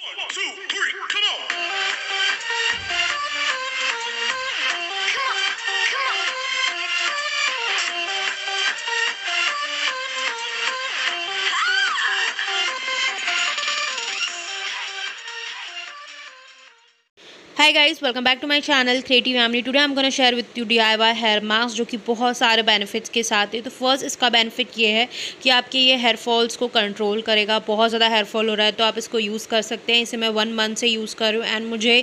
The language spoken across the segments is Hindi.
1, 2, 3, come on! Hi guys, welcome back to my channel creative family. Today I am gonna share with you DIY hair mask जो कि बहुत सारे बेनिफिट्स के साथ है। तो फर्स्ट इसका बेनिफिट ये है कि आपके ये हेयर फॉल्स को कंट्रोल करेगा। बहुत ज़्यादा हेयर फॉल हो रहा है तो आप इसको यूज़ कर सकते हैं। इसे मैं 1 मंथ से यूज़ कर रही हूँ एंड मुझे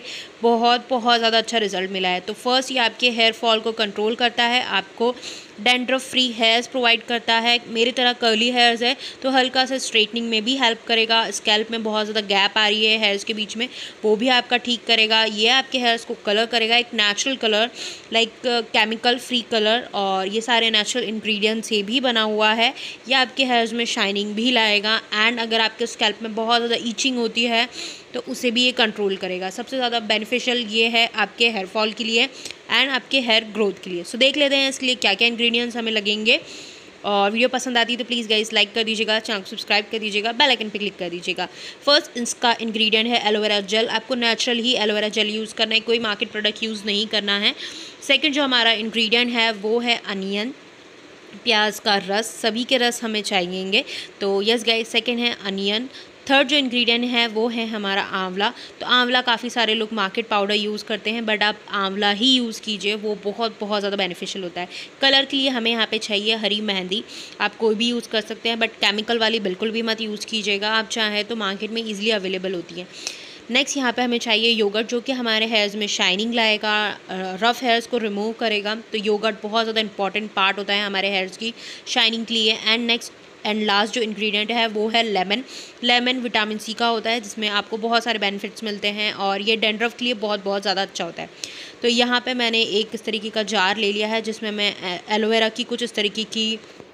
बहुत ज़्यादा अच्छा रिजल्ट मिला है। तो फर्स्ट ये आपके हेयर फॉल को कंट्रोल करता है, आपको डैंड्रफ फ्री हेयर्स प्रोवाइड करता है। मेरी तरह कर्ली हेयर्स है तो हल्का सा स्ट्रेटनिंग में भी हेल्प करेगा। स्कैल्प में बहुत ज़्यादा गैप आ रही है हेयर्स के बीच में, वो भी आपका ठीक करेगा। ये आपके हेयर्स को कलर करेगा, एक natural colour, like chemical free colour, और ये सारे नेचुरल इंग्रेडिएंट्स से भी बना हुआ है। ये आपके हेयर्स में शाइनिंग भी लाएगा एंड अगर आपके स्कैल्प में बहुत ज़्यादा ईचिंग होती है तो उसे भी ये कंट्रोल करेगा। सबसे ज़्यादा बेनिफिशियल ये है आपके हेयर फॉल के लिए एंड आपके हेयर ग्रोथ के लिए। सो देख लेते हैं इसके लिए क्या क्या इंग्रेडिएंट्स हमें लगेंगे। और वीडियो पसंद आती है तो प्लीज़ गाइस लाइक कर दीजिएगा, चैनल को सब्सक्राइब कर दीजिएगा, बेल आइकन पे क्लिक कर दीजिएगा। फर्स्ट इसका इंग्रेडिएंट है एलोवेरा जेल। आपको नेचुरल ही एलोवेरा जेल यूज़ करना है, कोई मार्केट प्रोडक्ट यूज़ नहीं करना है। सेकंड जो हमारा इंग्रेडिएंट है वो है अनियन, प्याज का रस। सभी के रस हमें चाहिएंगे। तो यस गाइस, सेकंड है अनियन। थर्ड जो इंग्रेडिएंट है वो है हमारा आंवला। तो आंवला काफ़ी सारे लोग मार्केट पाउडर यूज़ करते हैं बट आप आंवला ही यूज़ कीजिए, वो बहुत ज़्यादा बेनिफिशियल होता है। कलर के लिए हमें यहाँ पे चाहिए हरी मेहंदी। आप कोई भी यूज़ कर सकते हैं बट केमिकल वाली बिल्कुल भी मत यूज़ कीजिएगा। आप चाहें तो मार्केट में ईजिली अवेलेबल होती है। नेक्स्ट यहाँ पे हमें चाहिए योगर्ट जो कि हमारे हेयर्स में शाइनिंग लाएगा, रफ़ हेयर्स को रिमूव करेगा। तो योगर्ट बहुत ज़्यादा इंपॉर्टेंट पार्ट होता है हमारे हेयर्स की शाइनिंग के लिए। एंड नेक्स्ट एंड लास्ट जो इंग्रेडिएंट है वो है लेमन। लेमन विटामिन सी का होता है जिसमें आपको बहुत सारे बेनिफिट्स मिलते हैं और ये डैंड्रफ के लिए बहुत ज़्यादा अच्छा होता है। तो यहाँ पे मैंने एक इस तरीके का जार ले लिया है जिसमें मैं एलोवेरा की कुछ इस तरीके की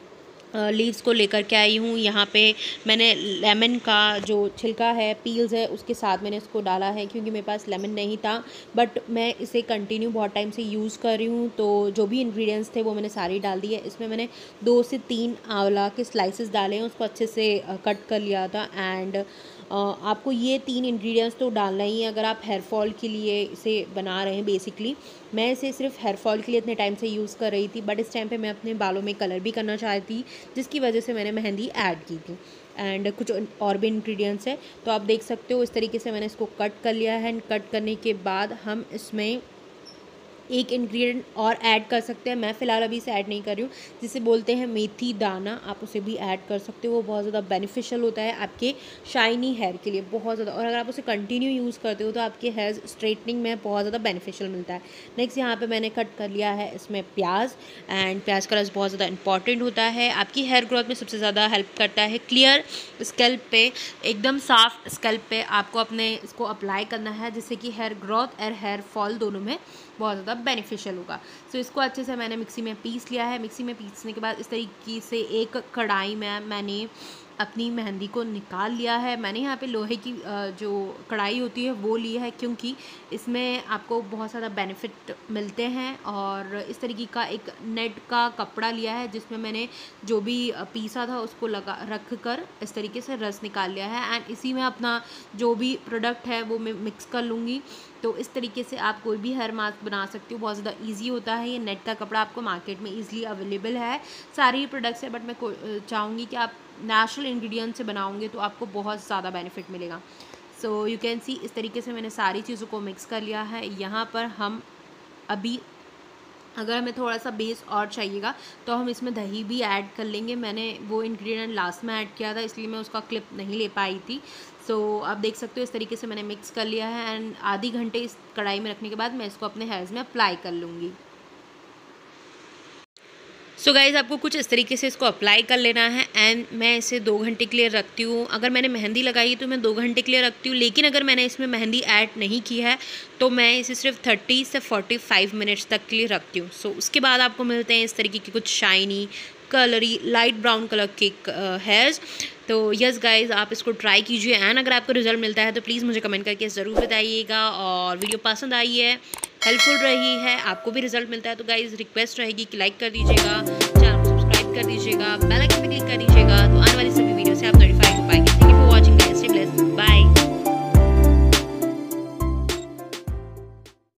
लीव्स को लेकर के आई हूँ। यहाँ पे मैंने लेमन का जो छिलका है, पील्स है, उसके साथ मैंने इसको डाला है क्योंकि मेरे पास लेमन नहीं था बट मैं इसे कंटिन्यू बहुत टाइम से यूज़ कर रही हूँ। तो जो भी इंग्रेडिएंट्स थे वो मैंने सारे डाल दिए। इसमें मैंने 2 से 3 आंवला के स्लाइसेस डाले हैं, उसको अच्छे से कट कर लिया था। एंड आपको ये 3 इंग्रेडिएंट्स तो डालना ही है अगर आप हेयर फॉल के लिए इसे बना रहे हैं। बेसिकली मैं इसे सिर्फ हेयर फॉल के लिए इतने टाइम से यूज़ कर रही थी बट इस टाइम पे मैं अपने बालों में कलर भी करना चाहती, जिसकी वजह से मैंने मेहंदी ऐड की थी। एंड कुछ और भी इंग्रेडिएंट्स है तो आप देख सकते हो इस तरीके से मैंने इसको कट कर लिया है। एंड कट करने के बाद हम इसमें एक इंग्रेडिएंट और ऐड कर सकते हैं। मैं फ़िलहाल अभी इसे ऐड नहीं कर रही हूँ, जिसे बोलते हैं मेथी दाना। आप उसे भी ऐड कर सकते हो, वो बहुत ज़्यादा बेनिफिशियल होता है आपके शाइनी हेयर के लिए, बहुत ज़्यादा। और अगर आप उसे कंटिन्यू यूज़ करते हो तो आपके हेयर स्ट्रेटनिंग में बहुत ज़्यादा बेनिफिशियल मिलता है। नेक्स्ट यहाँ पे मैंने कट कर लिया है इसमें प्याज। एंड प्याज का रस बहुत ज़्यादा इंपॉर्टेंट होता है, आपकी हेयर ग्रोथ में सबसे ज़्यादा हेल्प करता है। क्लियर स्कैल्प पे, एकदम साफ स्कैल्प पे आपको अपने इसको अप्लाई करना है जिससे कि हेयर ग्रोथ और हेयर फॉल दोनों में बहुत ज़्यादा बेनिफिशियल होगा। सो इसको अच्छे से मैंने मिक्सी में पीस लिया है। मिक्सी में पीसने के बाद इस तरीके से एक कढ़ाई में मैंने अपनी मेहंदी को निकाल लिया है। मैंने यहाँ पे लोहे की जो कढ़ाई होती है वो ली है क्योंकि इसमें आपको बहुत सारा बेनिफिट मिलते हैं। और इस तरीके का एक नेट का कपड़ा लिया है जिसमें मैंने जो भी पीसा था उसको रख कर इस तरीके से रस निकाल लिया है। एंड इसी में अपना जो भी प्रोडक्ट है वो मैं मिक्स कर लूँगी। तो इस तरीके से आप कोई भी हेयर मास्क बना सकते हो, बहुत ज़्यादा इजी होता है। ये नेट का कपड़ा आपको मार्केट में इजीली अवेलेबल है, सारे ही प्रोडक्ट्स है बट मैं चाहूँगी कि आप नेचुरल इंग्रेडिएंट से बनाओगे तो आपको बहुत ज़्यादा बेनिफिट मिलेगा। सो यू कैन सी इस तरीके से मैंने सारी चीज़ों को मिक्स कर लिया है। यहाँ पर हम अभी अगर हमें थोड़ा सा बेस और चाहिएगा तो हम इसमें दही भी ऐड कर लेंगे। मैंने वो इंग्रेडिएंट लास्ट में ऐड किया था इसलिए मैं उसका क्लिप नहीं ले पाई थी। सो आप देख सकते हो इस तरीके से मैंने मिक्स कर लिया है। एंड आधी घंटे इस कढ़ाई में रखने के बाद मैं इसको अपने हेयर्स में अप्लाई कर लूँगी। सो गाइज़, आपको कुछ इस तरीके से इसको अप्लाई कर लेना है। एंड मैं इसे 2 घंटे के लिए रखती हूँ। अगर मैंने मेहंदी लगाई तो मैं 2 घंटे के लिए रखती हूँ, लेकिन अगर मैंने इसमें मेहंदी ऐड नहीं की है तो मैं इसे सिर्फ 30 से 45 मिनट्स तक के लिए रखती हूँ। सो उसके बाद आपको मिलते हैं इस तरीके की कुछ शाइनी कलरी लाइट ब्राउन कलर के हेयर्स। तो यस गाइज़, आप इसको ट्राई कीजिए एंड अगर आपको रिजल्ट मिलता है तो प्लीज़ मुझे कमेंट करके ज़रूर बताइएगा। और वीडियो पसंद आई है, हेल्पफुल रही है, आपको भी रिजल्ट मिलता है तो गाइज़ रिक्वेस्ट रहेगी कि लाइक कर दीजिएगा, चैनल को सब्सक्राइब कर दीजिएगा, बेल आइकन पे क्लिक कर दीजिएगा तो आने वाली सभी वीडियो से आप नोटिफाइड हो पाएंगे। Thank you for watching.